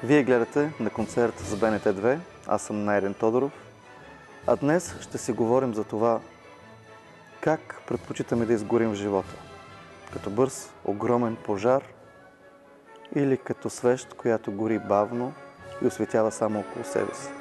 Вие гледате на концерт с БНТ2. Аз съм Найден Тодоров. А днес ще си говорим за това как предпочитаме да изгорим в живота. Като бърз, огромен пожар или като свещ, която гори бавно и осветява само около себе си.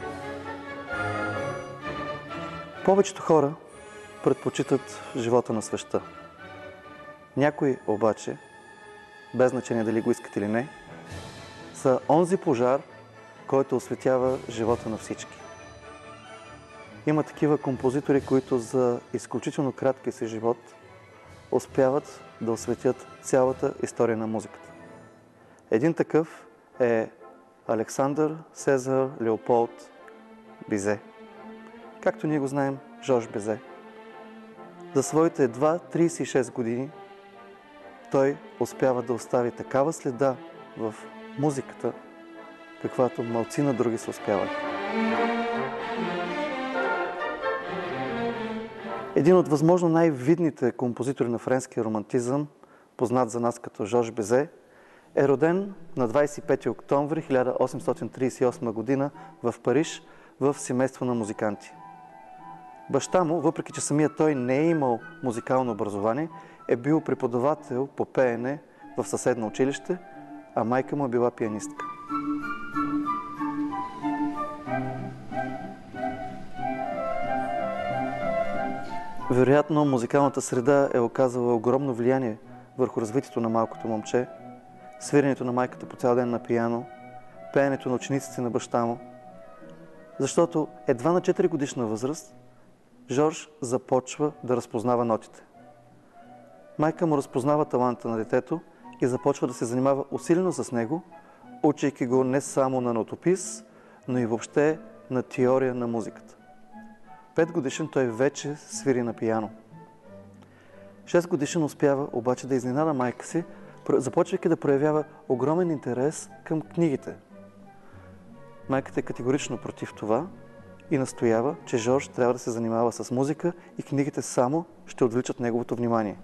Повечето хора предпочитат живота на свещта. Някои обаче, без значение дали го искат или не, са онзи пожар, който осветява живота на всички. Има такива композитори, които за изключително краткия си живот успяват да осветят цялата история на музиката. Един такъв е Александър Сезар Леополд Бизе. Както ние го знаем, Жорж Бизе. За своите едва 36 години той успява да остави такава следа в музиката, каквато малцина други са успявали. Един от възможно най-видните композитори на френския романтизъм, познат за нас като Жорж Бизе, е роден на 25 октомври 1838 година в Париж в семейство на музиканти. Баща му, въпреки че самият той не е имал музикално образование, е бил преподавател по пеене в съседно училище, а майка му е била пианистка. Вероятно, музикалната среда е оказала огромно влияние върху развитието на малкото момче, свиренето на майката по цял ден на пиано, пеенето на учениците на баща му, защото едва на 4 годишна възраст Жорж започва да разпознава нотите. Майка му разпознава таланта на детето и започва да се занимава усилено с него, учейки го не само на нотопис, но и въобще на теория на музиката. 5 годишен той вече свири на пиано. 6 годишен успява обаче да изненада майка си, започвайки да проявява огромен интерес към книгите. Майката е категорично против това и настоява, че Жорж трябва да се занимава с музика и книгите само ще отвличат неговото внимание.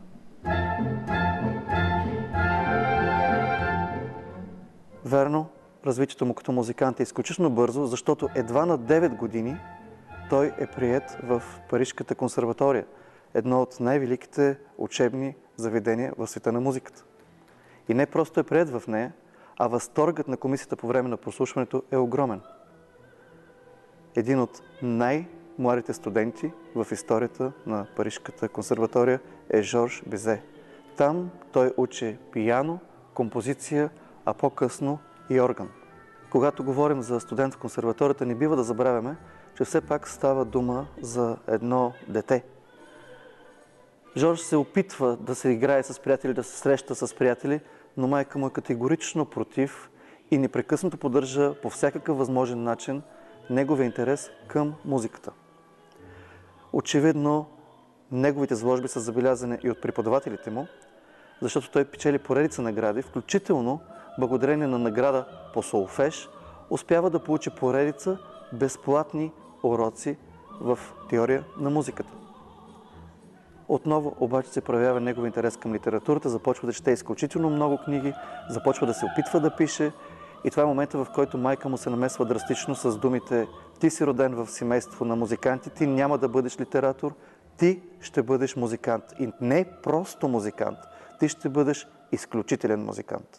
Верно, развитието му като музикант е изключително бързо, защото едва на 9 години той е приет в Парижката консерватория, едно от най-великите учебни заведения в света на музиката. И не просто е приет в нея, а възторгът на комисията по време на прослушването е огромен. Един от най-младите студенти в историята на Парижката консерватория е Жорж Бизе. Там той учи пиано, композиция, а по-късно и орган. Когато говорим за студент в консерваторията, не бива да забравяме, че все пак става дума за едно дете. Жорж се опитва да се играе с приятели, да се среща с приятели, но майка му е категорично против и непрекъснато поддържа по всякакъв възможен начин неговия интерес към музиката. Очевидно, неговите заложби са забелязани и от преподавателите му, защото той печели поредица награди, включително благодарение на награда по солфеж, успява да получи поредица безплатни уроци в теория на музиката. Отново обаче се проявява негов интерес към литературата, започва да чете изключително много книги, започва да се опитва да пише и това е момента, в който майка му се намесва драстично с думите: "Ти си роден в семейство на музиканти, ти няма да бъдеш литератор, ти ще бъдеш музикант. И не просто музикант, ти ще бъдеш изключителен музикант."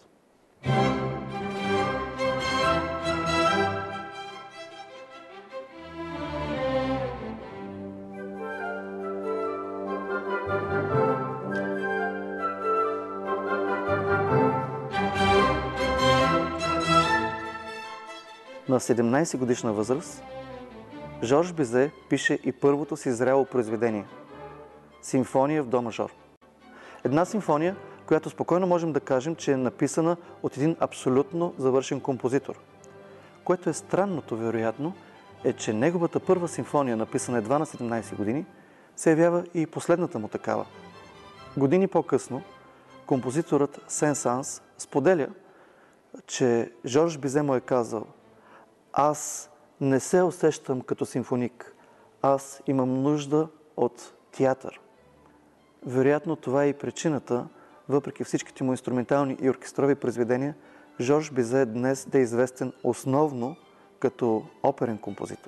На 17 годишна възраст Жорж Бизе пише и първото си зряло произведение – Симфония в до мажор. Една симфония, която спокойно можем да кажем, че е написана от един абсолютно завършен композитор. Което е странното, вероятно, е, че неговата първа симфония, написана едва на 17 години, се явява и последната му такава. Години по-късно композиторът Сен-Санс споделя, че Жорж Бизе му е казал: "Аз не се усещам като симфоник, аз имам нужда от театър." Вероятно това е и причината, въпреки всичките му инструментални и оркестрови произведения, Жорж Бизе днес е известен основно като оперен композитор.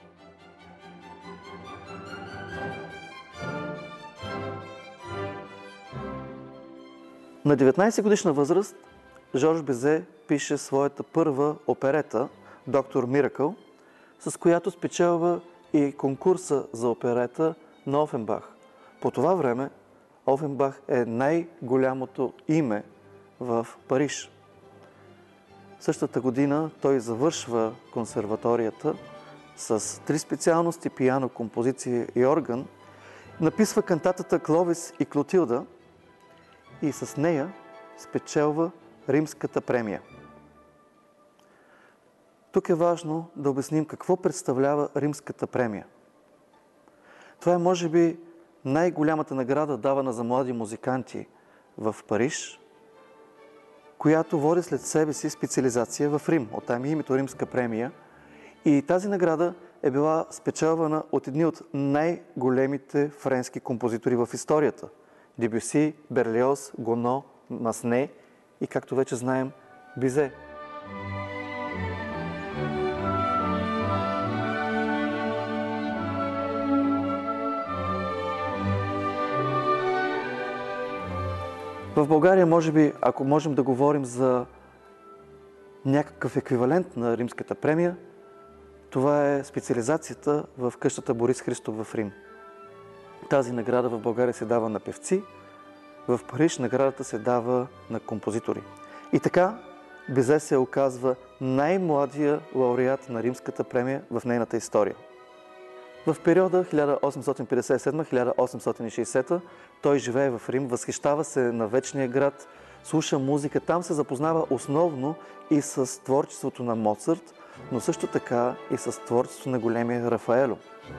На 19 годишна възраст Жорж Бизе пише своята първа оперета «Доктор Миракъл», с която спечелва и конкурса за оперета на Офенбах. По това време Офенбах е най-голямото име в Париж. Същата година той завършва консерваторията с 3 специалности – пиано, композиция и орган, написва кантатата «Кловис и Клотилда» и с нея спечелва Римската премия. Тук е важно да обясним какво представлява Римската премия. Това е, може би, най-голямата награда, давана за млади музиканти в Париж, която води след себе си специализация в Рим. Оттам е името Римска премия. И тази награда е била спечелвана от едни от най-големите френски композитори в историята. Дебюси, Берлиоз, Гоно, Масне и, както вече знаем, Бизе. В България, може би, ако можем да говорим за някакъв еквивалент на Римската премия, това е специализацията в къщата Борис Христов в Рим. Тази награда в България се дава на певци, в Париж наградата се дава на композитори. И така Бизе се оказва най-младия лауреат на Римската премия в нейната история. В периода 1857-1860 той живее в Рим, възхищава се на вечния град, слуша музика. Там се запознава основно и с творчеството на Моцарт, но също така и с творчеството на големия Рафаело.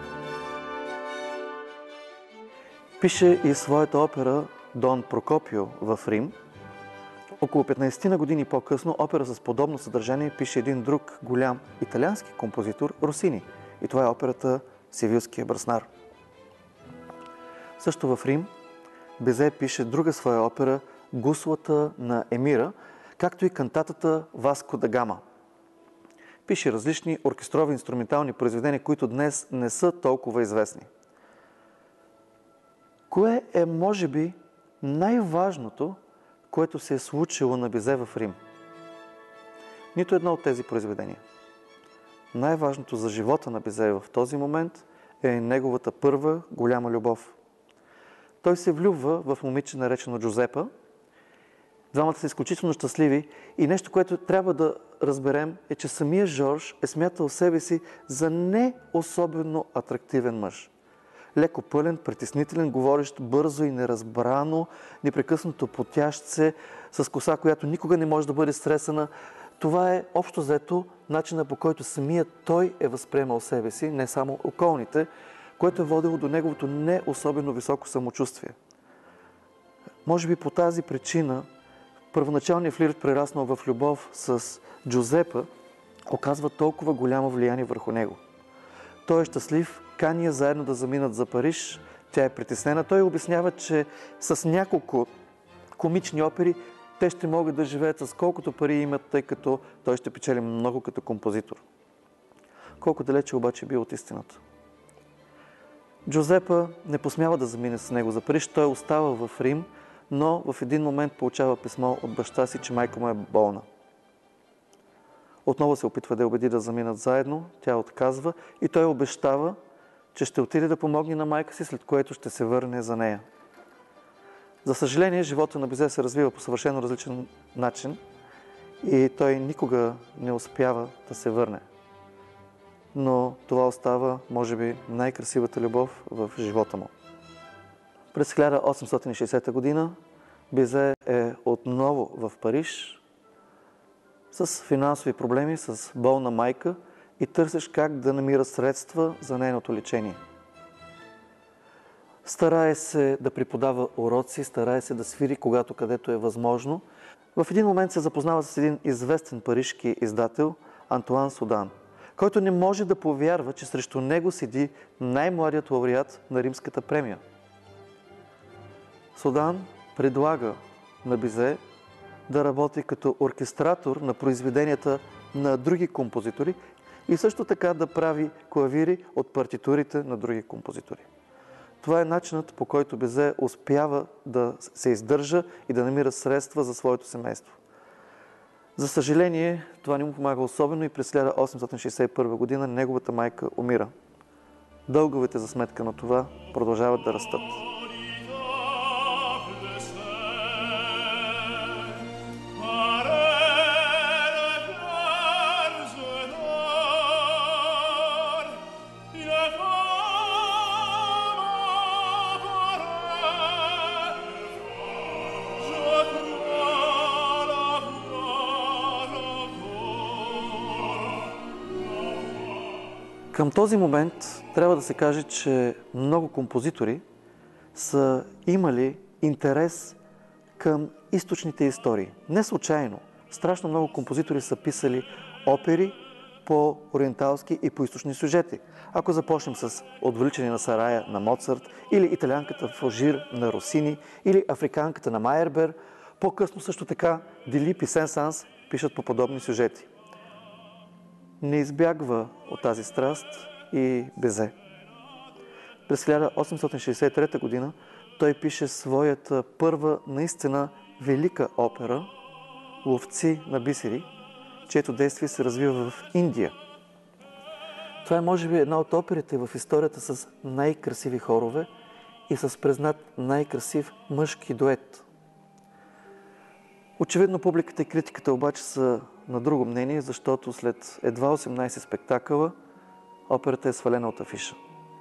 Пише и своята опера Дон Прокопио в Рим. Около 15 на години по-късно опера с подобно съдържание пише един друг голям италиански композитор Росини. И това е операта Севилския браснар. Също в Рим Бизе пише друга своя опера Гуслата на Емира, както и кантатата Васко да Гама. Пише различни оркестрови инструментални произведения, които днес не са толкова известни. Кое е, може би, най-важното, което се е случило на Бизе в Рим? Нито едно от тези произведения. Най-важното за живота на Бизе в този момент е неговата първа голяма любов. Той се влюбва в момиче, наречено Джузепа. Двамата са изключително щастливи и нещо, което трябва да разберем, е, че самия Жорж е смятал себе си за не особено атрактивен мъж. Леко пълен, притеснителен, говорещ бързо и неразбрано, непрекъснато потящ се, с коса, която никога не може да бъде стресана. Това е общо взето начина, по който самият той е възприемал себе си, не само околните, което е водило до неговото не особено високо самочувствие. Може би по тази причина първоначалният флирт, прераснал в любов с Джузепа, оказва толкова голямо влияние върху него. Той е щастлив, кани я заедно да заминат за Париж, тя е притеснена. Той обяснява, че с няколко комични опери те ще могат да живеят с колкото пари имат, тъй като той ще печели много като композитор. Колко далече обаче бил от истината. Джузепа не посмява да замине с него за Париж, той остава в Рим, но в един момент получава писмо от баща си, че майка му е болна. Отново се опитва да я убеди да заминат заедно, тя отказва и той обещава, че ще отиде да помогне на майка си, след което ще се върне за нея. За съжаление, живота на Бизе се развива по съвършено различен начин и той никога не успява да се върне. Но това остава, може би, най-красивата любов в живота му. През 1860 година Бизе е отново в Париж с финансови проблеми, с болна майка и търсиш как да намира средства за нейното лечение. Старае се да преподава уроци, старае се да свири когато където е възможно. В един момент се запознава с един известен парижки издател, Антуан Судан, който не може да повярва, че срещу него седи най-младият лауреат на Римската премия. Судан предлага на Бизе да работи като оркестратор на произведенията на други композитори и също така да прави клавири от партитурите на други композитори. Това е начинът, по който Бизе успява да се издържа и да намира средства за своето семейство. За съжаление, това не му помага особено и през 1861 година неговата майка умира. Дълговете за сметка на това продължават да растат. Към този момент трябва да се каже, че много композитори са имали интерес към източните истории. Не случайно. Страшно много композитори са писали опери по ориенталски и по източни сюжети. Ако започнем с Отвличане на Сарая на Моцарт, или Италианката в Алжир на Росини, или Африканката на Майербер, по-късно също така Делип и Сен-Санс пишат по подобни сюжети. Не избягва от тази страст и Бизе. През 1863 година той пише своята първа наистина велика опера «Ловци на бисери», чието действие се развива в Индия. Това е, може би, една от оперите в историята с най-красиви хорове и с признат най-красив мъжки дует. Очевидно публиката и критиката обаче са на друго мнение, защото след едва 18 спектакъла операта е свалена от афиша.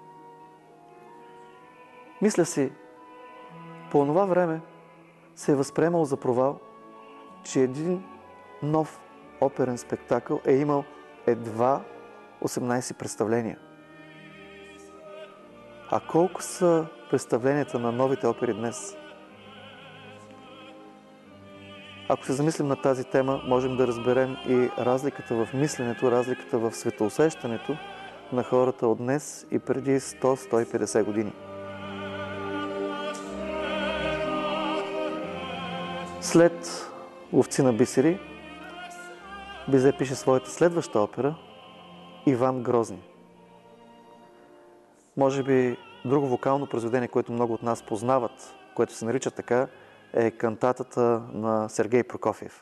Мисля си, по това време се е възприемал за провал, че един нов оперен спектакъл е имал едва 18 представления. А колко са представленията на новите опери днес? Ако се замислим на тази тема, можем да разберем и разликата в мисленето, разликата в светоусещането на хората от днес и преди 100-150 години. След «Ловци на бисери» Бизе пише своята следваща опера «Иван Грозни». Може би друго вокално произведение, което много от нас познават, което се нарича така, е кантатата на Сергей Прокофиев.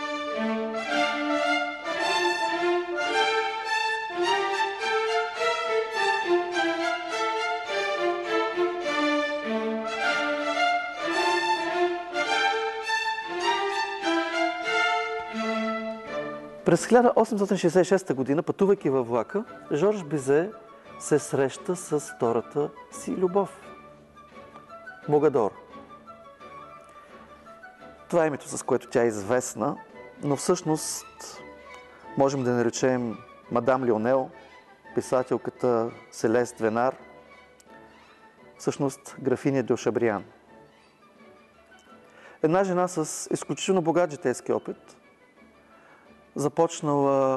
През 1866 година, пътувайки във влака, Жорж Бизе се среща с втората си любов – Могадор. Това е името, с което тя е известна, но всъщност можем да наречем мадам Лионел, писателката Селест Венар, всъщност графиня де Шабриан. Една жена с изключително богат житейски опит, започнала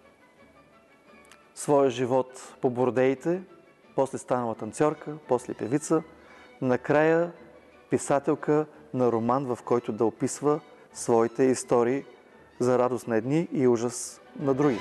своя живот по бордеите, после станала танцорка, после певица, накрая писателка на роман, в който да описва своите истории за радост на едни и ужас на други.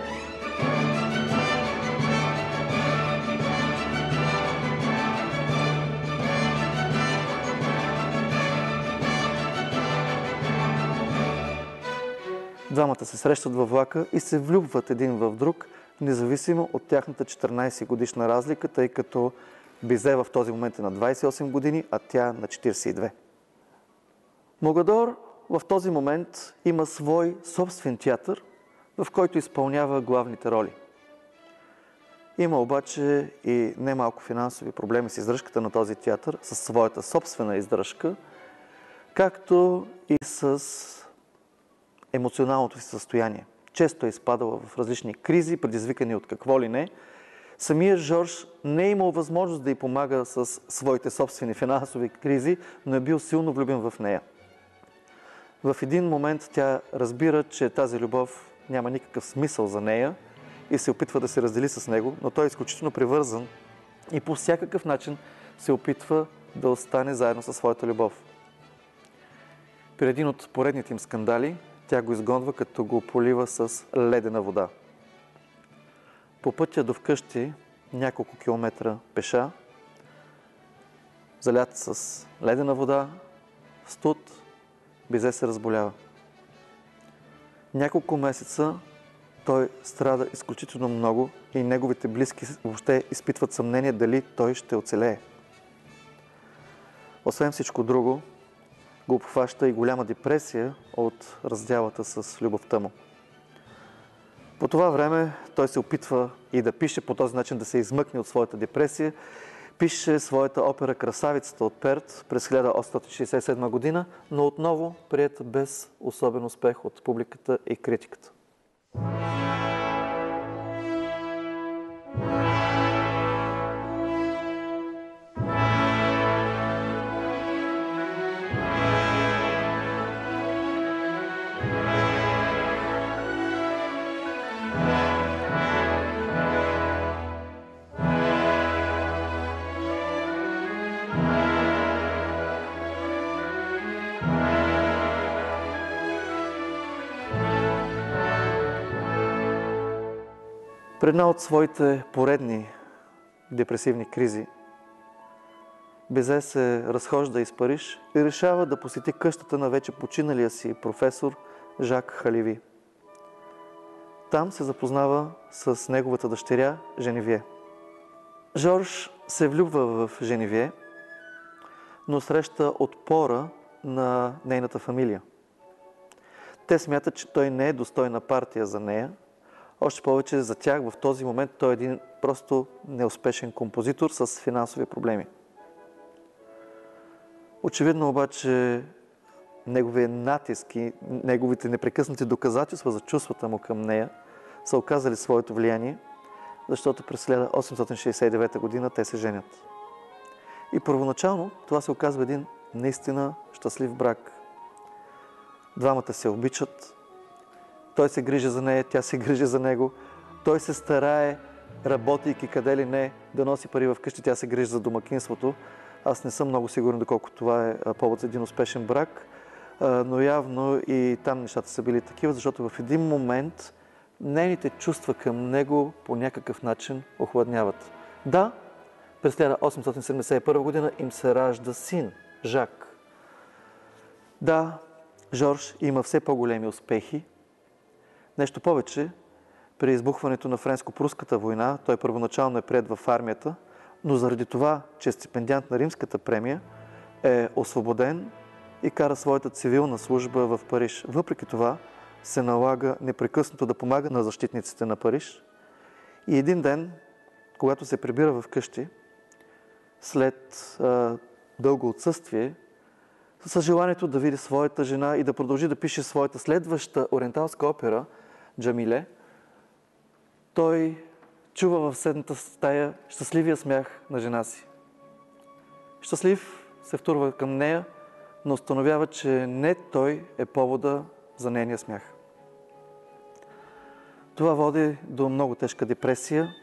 Двамата се срещат във влака и се влюбват един в друг, независимо от тяхната 14-годишна разлика, тъй като Бизе в този момент е на 28 години, а тя на 42. Могадор в този момент има свой собствен театър, в който изпълнява главните роли. Има обаче и немалко финансови проблеми с издръжката на този театър, със своята собствена издръжка, както и с емоционалното си състояние. Често е изпадала в различни кризи, предизвикани от какво ли не. Самият Жорж не е имал възможност да й помага с своите собствени финансови кризи, но е бил силно влюбен в нея. В един момент тя разбира, че тази любов няма никакъв смисъл за нея и се опитва да се раздели с него, но той е изключително привързан и по всякакъв начин се опитва да остане заедно със своята любов. при един от поредните им скандали тя го изгонва, като го полива с ледена вода. По пътя до вкъщи, няколко километра пеша, залят с ледена вода, студ, Бизе се разболява. Няколко месеца той страда изключително много и неговите близки въобще изпитват съмнение дали той ще оцелее. Освен всичко друго, го обхваща и голяма депресия от раздялата с любовта му. По това време той се опитва и да пише по този начин, да се измъкне от своята депресия. Пише своята опера "Красавицата от Перт" през 1867 година, но отново приета без особен успех от публиката и критиката. При една от своите поредни депресивни кризи, Бизе се разхожда из Париж и решава да посети къщата на вече починалия си професор Жак Халиви. Там се запознава с неговата дъщеря Женевие. Жорж се влюбва в Женевие, но среща отпора на нейната фамилия. Те смятат, че той не е достойна партия за нея. Още повече за тях в този момент той е един просто неуспешен композитор с финансови проблеми. Очевидно обаче неговия натиск и неговите непрекъснати доказателства за чувствата му към нея са оказали своето влияние, защото през 1869 година те се женят. И първоначално това се оказва един наистина щастлив брак. Двамата се обичат, той се грижи за нея, тя се грижи за него, той се старае, работейки къде ли не, да носи пари в къщи, тя се грижи за домакинството. Аз не съм много сигурен доколко това е повод за един успешен брак, но явно и там нещата са били такива, защото в един момент нейните чувства към него по някакъв начин охладняват. Да, през 1871 година им се ражда син, Жак. Да, Жорж има все по-големи успехи. Нещо повече, при избухването на Френско-пруската война, той първоначално е приет в армията, но заради това, че е стипендиант на Римската премия, е освободен и кара своята цивилна служба в Париж. Въпреки това, се налага непрекъснато да помага на защитниците на Париж. И един ден, когато се прибира в къщи, след дълго отсъствие, с желанието да види своята жена и да продължи да пише своята следваща ориенталска опера "Джамиле", той чува в седната стая щастливия смях на жена си. Щастлив се втурва към нея, но установява, че не той е повода за нейния смях. Това води до много тежка депресия,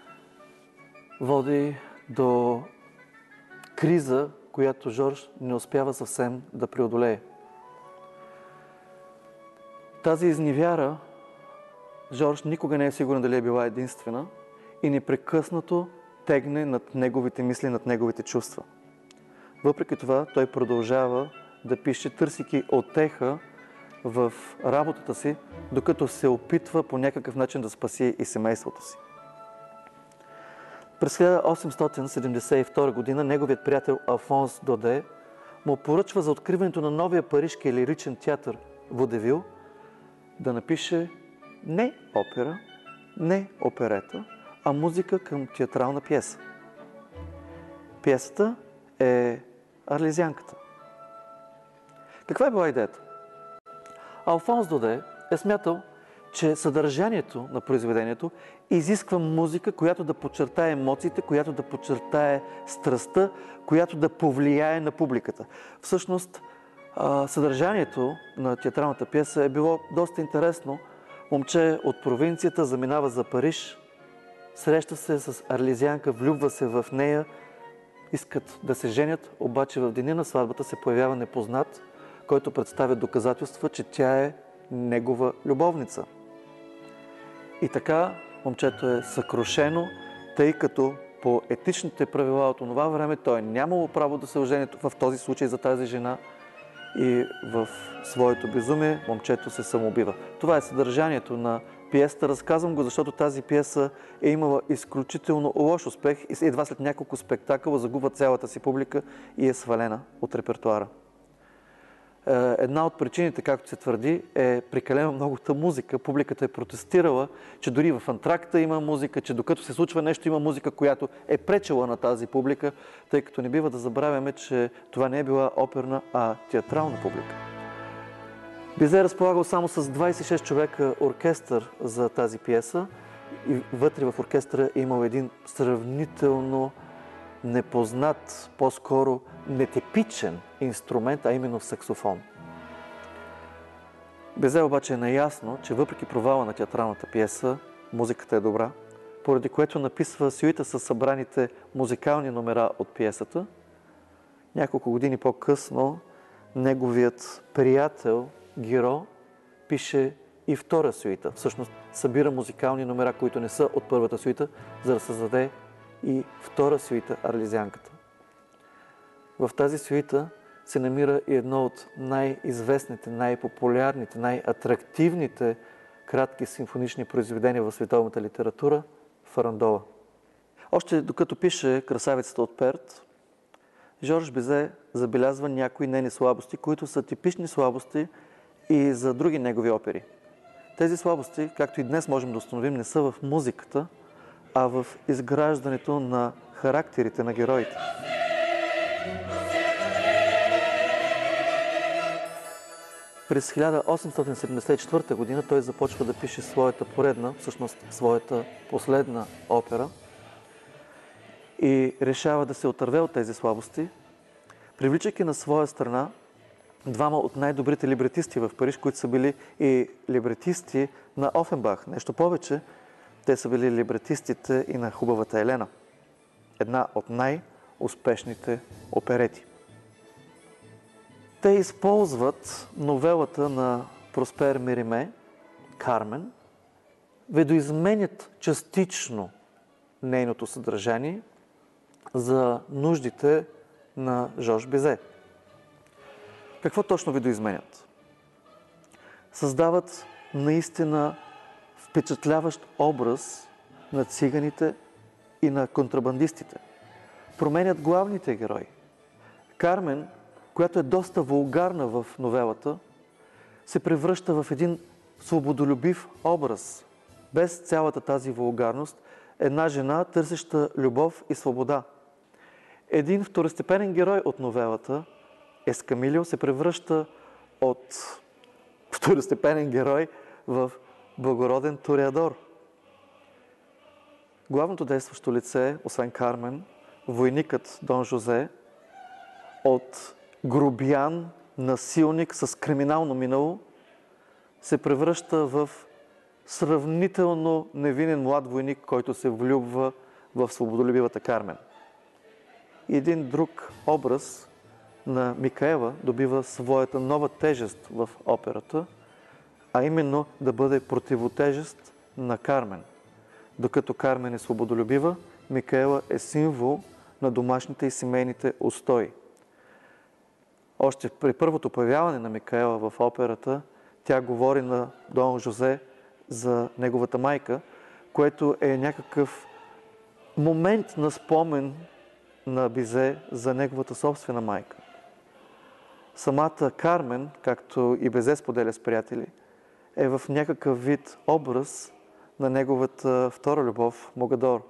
води до криза, която Жорж не успява съвсем да преодолее. Тази изневяра Жорж никога не е сигурен дали е била единствена и непрекъснато тегне над неговите мисли, над неговите чувства. Въпреки това, той продължава да пише, търсейки утеха в работата си, докато се опитва по някакъв начин да спаси и семейството си. През 1872 година неговият приятел Алфонс Доде му поръчва за откриването на новия парижки лиричен театър Водевил да напише не опера, не оперета, а музика към театрална пиеса. Пиесата е "Арлезианката". Каква е била идеята? Алфонс Доде е смятал, че съдържанието на произведението изисква музика, която да подчертае емоциите, която да подчертае страстта, която да повлияе на публиката. Всъщност, съдържанието на театралната пиеса е било доста интересно. Момче от провинцията заминава за Париж, среща се с арлезианка, влюбва се в нея, искат да се женят, обаче в деня на сватбата се появява непознат, който представя доказателства, че тя е негова любовница. И така момчето е съкрушено, тъй като по етичните правила от това време той е нямало право да се ожени в този случай за тази жена и в своето безумие момчето се самоубива. Това е съдържанието на пиесата. Разказвам го, защото тази пиеса е имала изключително лош успех и едва след няколко спектакъла загубва цялата си публика и е свалена от репертуара. Една от причините, както се твърди, е прекалено многото музика. Публиката е протестирала, че дори в антракта има музика, че докато се случва нещо има музика, която е пречела на тази публика, тъй като не бива да забравяме, че това не е била оперна, а театрална публика. Бизе е разполагал само с 26 човека оркестър за тази пиеса и вътре в оркестъра е имал един сравнително непознат, по-скоро нетипичен инструмент, а именно саксофон. Бизе обаче е наясно, че въпреки провала на театралната пиеса, музиката е добра, поради което написва сюита с събраните музикални номера от пиесата. Няколко години по-късно неговият приятел Гиро пише и втора сюита. Всъщност събира музикални номера, които не са от първата сюита, за да създаде и втора сюита Арлизянката. В тази сюита се намира и едно от най-известните, най-популярните, най-атрактивните кратки симфонични произведения в световната литература – Фарандола. Още докато пише Красавицата от Перт, Жорж Бизе забелязва някои нейни слабости, които са типични слабости и за други негови опери. Тези слабости, както и днес можем да установим, не са в музиката, а в изграждането на характерите на героите. През 1874 година той започва да пише своята поредна, всъщност своята последна опера и решава да се отърве от тези слабости, привличайки на своя страна двама от най-добрите либретисти в Париж, които са били и либретисти на Офенбах. Нещо повече, те са били либретистите и на Хубавата Елена. Една от най-успешните оперети. Те използват новелата на Проспер Мериме, Кармен, видоизменят частично нейното съдържание за нуждите на Жорж Бизе. Какво точно видоизменят? Създават наистина впечатляващ образ на циганите и на контрабандистите. Променят главните герои. Кармен, която е доста вулгарна в новелата, се превръща в един свободолюбив образ. Без цялата тази вулгарност, една жена, търсеща любов и свобода. Един второстепенен герой от новелата, Ескамилио, се превръща от второстепенен герой в благороден тореадор. Главното действащо лице, освен Кармен, войникът Дон Жозе, от грубиян, насилник с криминално минало, се превръща в сравнително невинен млад войник, който се влюбва в свободолюбивата Кармен. И един друг образ на Микаела добива своята нова тежест в операта, а именно да бъде противотежест на Кармен. Докато Кармен е свободолюбива, Микаела е символ на домашните и семейните устои. Още при първото появяване на Микаела в операта, тя говори на Дон Жозе за неговата майка, което е някакъв момент на спомен на Бизе за неговата собствена майка. Самата Кармен, както и Бизе споделя с приятели, е в някакъв вид образ на неговата втора любов, Могадор.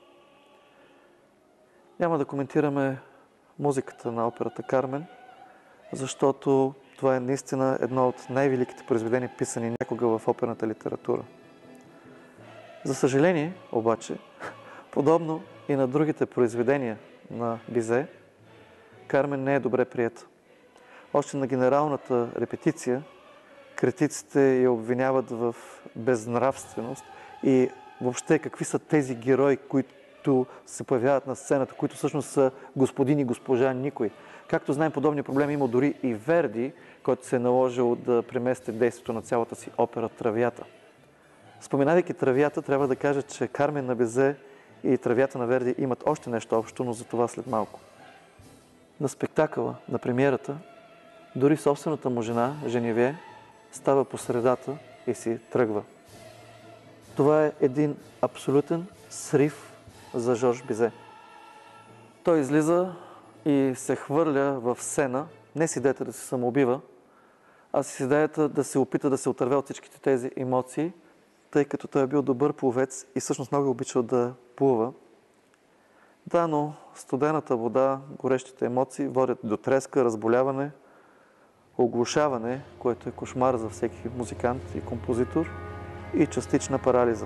Няма да коментираме музиката на операта Кармен, защото това е наистина едно от най-великите произведения, писани някога в оперната литература. За съжаление, обаче, подобно и на другите произведения на Бизе, Кармен не е добре приета. Още на генералната репетиция критиците я обвиняват в безнравственост и въобще какви са тези герои, които се появяват на сцената, които всъщност са господин и госпожа никой. Както знаем, подобни проблеми има дори и Верди, който се е наложил да премести действието на цялата си опера Травията. Споменавайки Травията, трябва да кажа, че Кармен на Бизе и Травията на Верди имат още нещо общо, но за това след малко. На спектакъла, на премиерата, дори собствената му жена, Женевие, става по средата и си тръгва. Това е един абсолютен срив за Жорж Бизе. Той излиза и се хвърля в сцена, не с идеята да се самоубива, а с идеята да се опита да се отърве от всичките тези емоции, тъй като той е бил добър пловец и всъщност много обичал да плува. Да, но студената вода, горещите емоции водят до треска, разболяване, оглушаване, което е кошмар за всеки музикант и композитор, и частична парализа.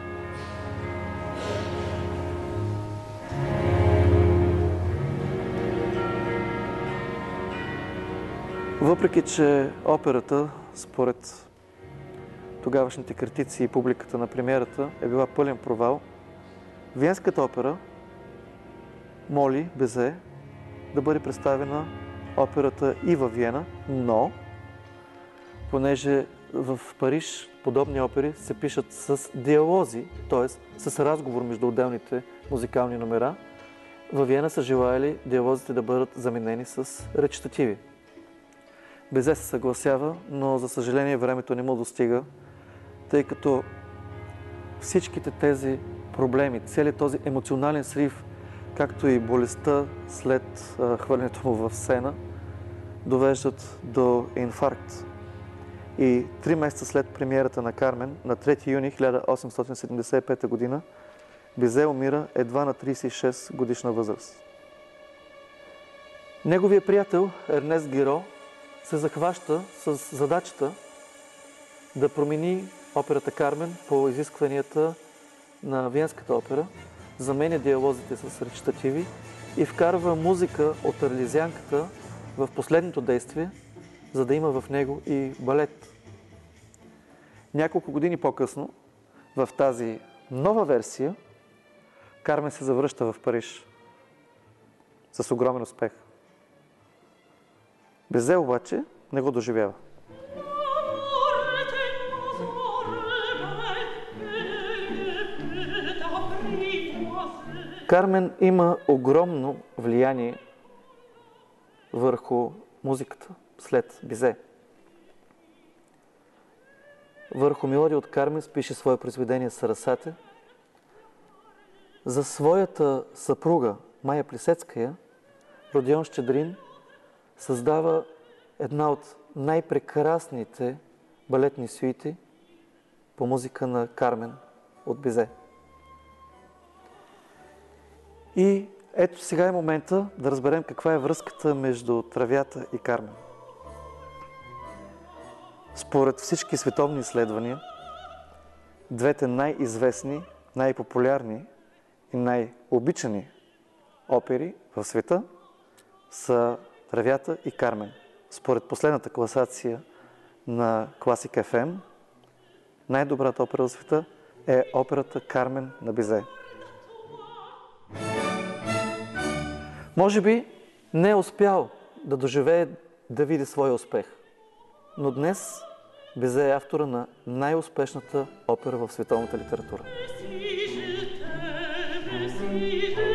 Въпреки че операта, според тогавашните критици и публиката на премиерата, е била пълен провал, Виенската опера моли Бизе да бъде представена операта и във Виена, но понеже в Париж подобни опери се пишат с диалози, т.е. с разговор между отделните музикални номера, във Виена са желали диалозите да бъдат заменени с речитативи. Бизе се съгласява, но за съжаление времето не му достига, тъй като всичките тези проблеми, целият този емоционален срив, както и болестта след хвърлянето му в сцена, довеждат до инфаркт. И 3 месеца след премиерата на Кармен, на 3 юни 1875 година, Бизе умира едва на 36 годишна възраст. Неговият приятел Ернест Гиро се захваща с задачата да промени операта Кармен по изискванията на Виенската опера, заменя диалозите с речитативи и вкарва музика от Арлезианката в последното действие, за да има в него и балет. Няколко години по-късно, в тази нова версия, Кармен се завръща в Париж с огромен успех. Бизе обаче не го доживява. Кармен има огромно влияние върху музиката след Бизе. Върху мелодия от Кармен пише свое произведение Сарасате. За своята съпруга Майя Плисецкая Родион Щедрин създава една от най-прекрасните балетни сюити по музика на Кармен от Бизе. И ето сега е момента да разберем каква е връзката между Травята и Кармен. Според всички световни изследвания, двете най-известни, най-популярни и най-обичани опери в света са Травята и Кармен. Според последната класация на Classic FM, най-добрата опера в света е операта Кармен на Бизе. Може би не е успял да доживее да види своя успех, но днес Бизе е автора на най-успешната опера в световната литература.